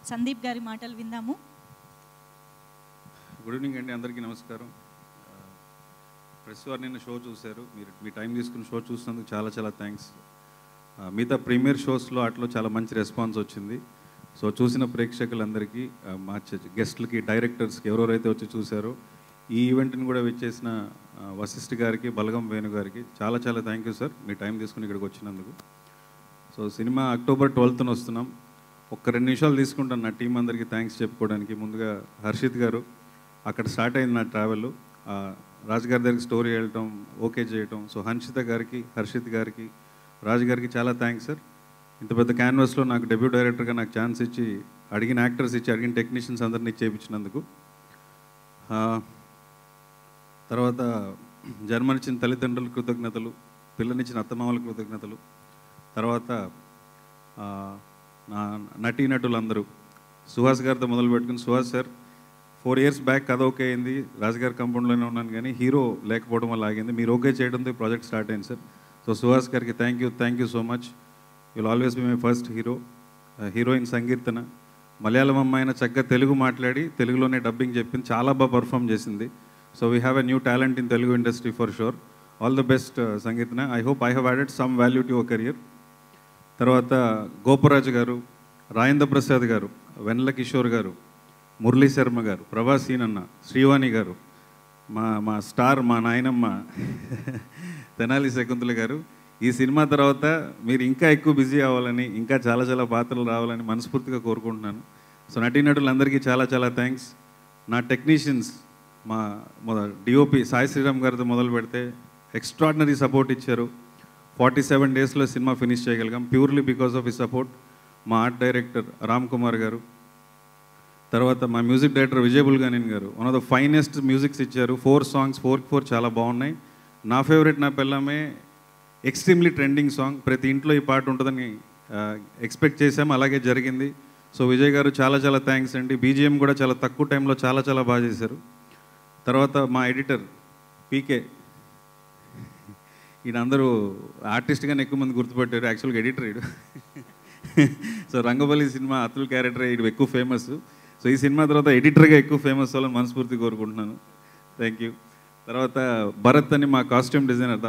సందీప్ గారి మాటలు విందాము. గుడ్ ఈవినింగ్ అండి, అందరికీ నమస్కారం. ప్రెస్ వారు నిన్న షో చూశారు, మీరు మీ టైం తీసుకుని షో చూసినందుకు చాలా చాలా థ్యాంక్స్. మిగతా ప్రీమియర్ షోస్లో అట్లా చాలా మంచి రెస్పాన్స్ వచ్చింది. సో చూసిన ప్రేక్షకులందరికీ, మా గెస్ట్లకి, డైరెక్టర్స్కి, ఎవరెవరైతే వచ్చి చూశారో, ఈ ఈవెంట్ని కూడా విచ్చేసిన వశిష్ఠ గారికి, బలగం వేణు గారికి చాలా చాలా థ్యాంక్ యూ సార్, మీ టైం తీసుకుని ఇక్కడికి వచ్చినందుకు. సో సినిమా అక్టోబర్ 12న వస్తున్నాం. ఒక్క 2 నిమిషాలు తీసుకుంటాను నా టీం అందరికీ థ్యాంక్స్ చెప్పుకోవడానికి. ముందుగా హర్షిత్ గారు, అక్కడ స్టార్ట్ అయింది నా ట్రావెల్. రాజు గారి దగ్గరికి స్టోరీ వెళ్ళటం, ఓకే చేయటం. సో హన్షిత గారికి, హర్షిత్ గారికి, రాజు గారికి చాలా థ్యాంక్స్ సార్. ఇంత పెద్ద క్యాన్వాస్లో నాకు డెబ్యూ డైరెక్టర్గా నాకు ఛాన్స్ ఇచ్చి, అడిగిన యాక్టర్స్ ఇచ్చి, అడిగిన టెక్నీషియన్స్ అందరినీ చేయించినందుకు. తర్వాత జన్మనిచ్చిన తల్లిదండ్రుల కృతజ్ఞతలు, పిల్లనిచ్చిన అత్తమామల కృతజ్ఞతలు. తర్వాత నా నటీనటులందరూ, సుహాస్ గారితో మొదలు పెట్టుకుని, సుహాస్ సార్ 4 years బ్యాక్ కథ ఓకే అయింది, రాజుగారి కంపౌండ్లోనే ఉన్నాను, కానీ హీరో లేకపోవడం వల్ల ఆగింది. మీరు ఓకే చేయడంతో ప్రాజెక్ట్ స్టార్ట్ అయింది సార్. సో సుహాస్ గారికి thank you so much. Will always be my first hero. Heroine Sankeerthana, Malayalam అమ్మాయిన చక్కగా తెలుగు మాట్లాడి తెలుగులోనే డబ్బింగ్ చెప్పింది, చాలా బాగా పర్ఫామ్ చేసింది. So we have a new talent in Telugu industry for sure. All the best Sankeerthana. I hope I have added some value to your career. తర్వాత గోపరాజు గారు, రాజేంద్ర ప్రసాద్ గారు, వెన్నెల కిషోర్ గారు, మురళీ శర్మ గారు, ప్రభాసీనన్న, శ్రీవాణి గారు, మా స్టార్, మా నాయనమ్మ తెనాలి శకుంతల గారు. ఈ సినిమా తర్వాత మీరు ఇంకా ఎక్కువ బిజీ అవ్వాలని, ఇంకా చాలా చాలా పాత్రలు రావాలని మనస్ఫూర్తిగా కోరుకుంటున్నాను. సో నటీనటులందరికీ చాలా చాలా థ్యాంక్స్. నా టెక్నీషియన్స్, మా డిఓపి సాయి శ్రీరామ్ గారితో మొదలు పెడితే ఎక్స్ట్రాడినరీ సపోర్ట్ ఇచ్చారు. 47 daysలో సినిమా ఫినిష్ చేయగలిగాం, ప్యూర్లీ బికాస్ ఆఫ్ ఈ సపోర్ట్. మా ఆర్ట్ డైరెక్టర్ రామ్ కుమార్ గారు, తర్వాత మా మ్యూజిక్ డైరెక్టర్ విజయ్ బుల్గానిన్ గారు, one of the finest musics ఇచ్చారు. 4 songs 4 చాలా బాగున్నాయి. నా ఫేవరెట్ నా పెళ్ళామే ఎక్స్ట్రీమ్లీ ట్రెండింగ్ సాంగ్. ప్రతి ఇంట్లో ఈ పాట ఉంటుందని ఎక్స్పెక్ట్ చేసాము, అలాగే జరిగింది. సో విజయ్ గారు చాలా చాలా థ్యాంక్స్ అండి. బీజిఎం కూడా చాలా తక్కువ టైంలో చాలా చాలా బాగా చేశారు. తర్వాత మా ఎడిటర్ పీకే, ఈయన అందరూ ఆర్టిస్ట్గానే ఎక్కువ మంది గుర్తుపెట్టారు, యాక్చువల్గా ఎడిటర్ ఈడు. సో రంగబలి సినిమా అతుల్ క్యారెక్టర్ ఈడు ఎక్కువ ఫేమస్. సో ఈ సినిమా తర్వాత ఎడిటర్గా ఎక్కువ ఫేమస్ అవ్వాలని మనస్ఫూర్తి కోరుకుంటున్నాను. Thank you. తర్వాత భరత్ అని మా కాస్ట్యూమ్ డిజైనర్.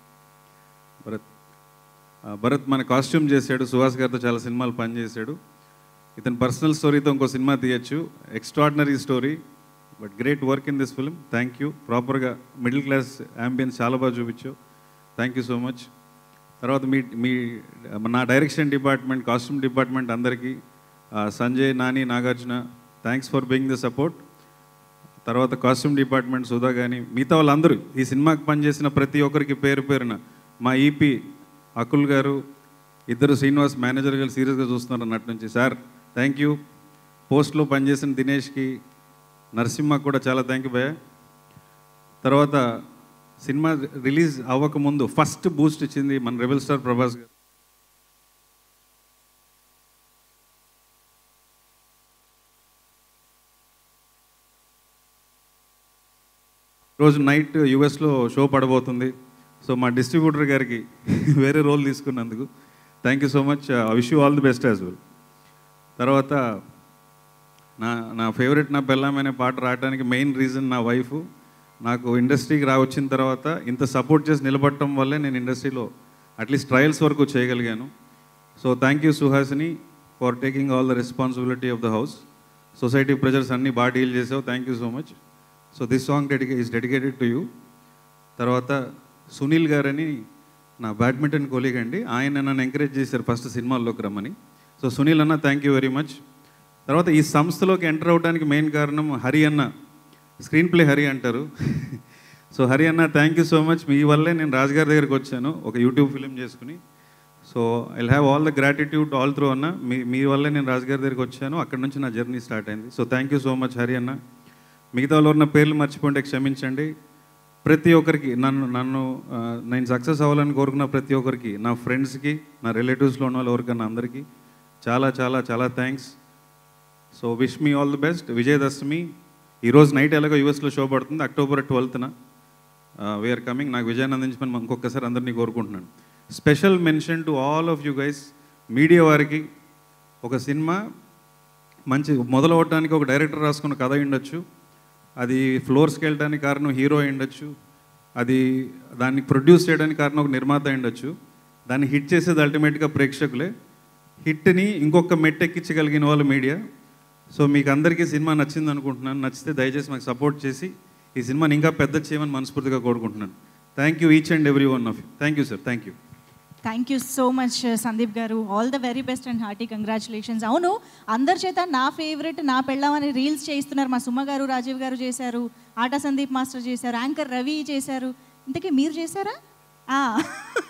భరత్ మన కాస్ట్యూమ్ చేశాడు, సుహాస్ గారితో చాలా సినిమాలు పనిచేశాడు. ఇతని పర్సనల్ స్టోరీతో ఇంకో సినిమా తీయచ్చు, extraordinary story, but great work in this film. Thank you. ప్రాపర్గా మిడిల్ క్లాస్ యాంబియన్స్ చాలా బాగా చూపించావు, థ్యాంక్ యూ సో మచ్. తర్వాత నా డైరెక్షన్ డిపార్ట్మెంట్, కాస్ట్యూమ్ డిపార్ట్మెంట్ అందరికీ, Sanjay, Nani, Nagarjuna, thanks for being the support. తర్వాత కాస్ట్యూమ్ డిపార్ట్మెంట్ సుధా కానీ మిగతా వాళ్ళందరూ, ఈ సినిమాకి పనిచేసిన ప్రతి ఒక్కరికి పేరు పేరున, మా ఈపీ అకుల్ గారు, ఇద్దరు శ్రీనివాస్ మేనేజర్ గారు సీరియస్గా చూస్తున్నారు అన్నట్టు నుంచి, సార్ థ్యాంక్ యూ. పోస్ట్లో పనిచేసిన దినేష్కి, నరసింహకు కూడా చాలా థ్యాంక్ యూ భయ్య. తర్వాత సినిమా రిలీజ్ అవ్వకముందు ఫస్ట్ బూస్ట్ ఇచ్చింది మన రెబెల్ స్టార్ ప్రభాస్ గారు. రోజు నైట్ యుఎస్లో షో పడబోతుంది. సో మా డిస్ట్రిబ్యూటర్ గారికి వేరే రోల్ తీసుకున్నందుకు thank you so much. Wish you all the best as well. తర్వాత నా ఫేవరెట్ నా పెళ్ళామనే పాట రావడానికి మెయిన్ రీజన్ నా వైఫ్. నాకు ఇండస్ట్రీకి వచ్చిన తర్వాత ఇంత సపోర్ట్ చేసి నిలబడటం వల్లే నేను ఇండస్ట్రీలో అట్లీస్ట్ ట్రయల్స్ వరకు చేయగలిగాను. So thank you Suhasini for taking all the responsibility of the house. Society pressures అన్నీ బాగా డీల్ చేసావు, thank you so much. So this song is dedicated to you. తర్వాత సునీల్ గారని నా బ్యాడ్మింటన్ కొలీగ్ అండి, ఆయన నన్ను ఎంకరేజ్ చేశారు ఫస్ట్ సినిమాల్లోకి రమ్మని. సో సునీల్ అన్న థ్యాంక్ యూ వెరీ మచ్. తర్వాత ఈ సంస్థలోకి ఎంటర్ అవ్వడానికి మెయిన్ కారణం హరి అన్న, స్క్రీన్ ప్లే హరి అంటారు. సో హరి అన్న థ్యాంక్ యూ సో మచ్, మీ వల్లే నేను రాజుగారి దగ్గరికి వచ్చాను ఒక యూట్యూబ్ ఫిలిం చేసుకుని. So I have all the gratitude all through అన్న, మీ వల్లే నేను రాజుగారి దగ్గరికి వచ్చాను, అక్కడ నుంచి నా జర్నీ స్టార్ట్ అయింది. So thank you so much Hari అన్న. మిగతా వాళ్ళు ఉన్న పేర్లు మర్చిపోంటే క్షమించండి. ప్రతి ఒక్కరికి నేను సక్సెస్ అవ్వాలని కోరుకున్న ప్రతి ఒక్కరికి, నా ఫ్రెండ్స్కి, నా రిలేటివ్స్లో ఉన్న వాళ్ళు ఎవరికన్నా అందరికీ చాలా చాలా చాలా thanks. So wish me all the best. Vijayadashami ఈరోజు నైట్ ఎలాగో యూఎస్లో షో పడుతుంది, అక్టోబర్ 12న వీఆర్ కమింగ్. నాకు విజయాన్ని అందించమని ఇంకొకసారి అందరినీ కోరుకుంటున్నాను. Special mention to all of you guys, media వారికి. ఒక సినిమా మంచి మొదలవడానికి ఒక డైరెక్టర్ రాసుకున్న కథ ఉండొచ్చు, అది ఫ్లోర్స్కి వెళ్ళడానికి కారణం హీరో ఉండొచ్చు, అది దాన్ని ప్రొడ్యూస్ చేయడానికి కారణం ఒక నిర్మాత ఉండొచ్చు, దాన్ని హిట్ చేసేది అల్టిమేట్గా ప్రేక్షకులే. హిట్ని ఇంకొక మెట్టెక్కించగలిగిన వాళ్ళు మీడియా. సో మీకు అందరికీ సినిమా నచ్చింది అనుకుంటున్నాను. నచ్చితే దయచేసి మాకు సపోర్ట్ చేసి ఈ సినిమాని ఇంకా పెద్ద చేయమని మనస్ఫూర్తిగా కోరుకుంటున్నాను. Thank you each and every one of you. Thank you sir. Thank you. Thank you so much Sandeep గారు. All the very best and hearty congratulations. అవును, అందరి చేత నా ఫేవరెట్, నా పెళ్ళామని రీల్స్ చేయిస్తున్నారు. మా సుమ గారు, రాజీవ్ గారు చేశారు, ఆటా సందీప్ మాస్టర్ చేశారు, యాంకర్ రవి చేశారు. ఇంతకీ మీరు చేశారా?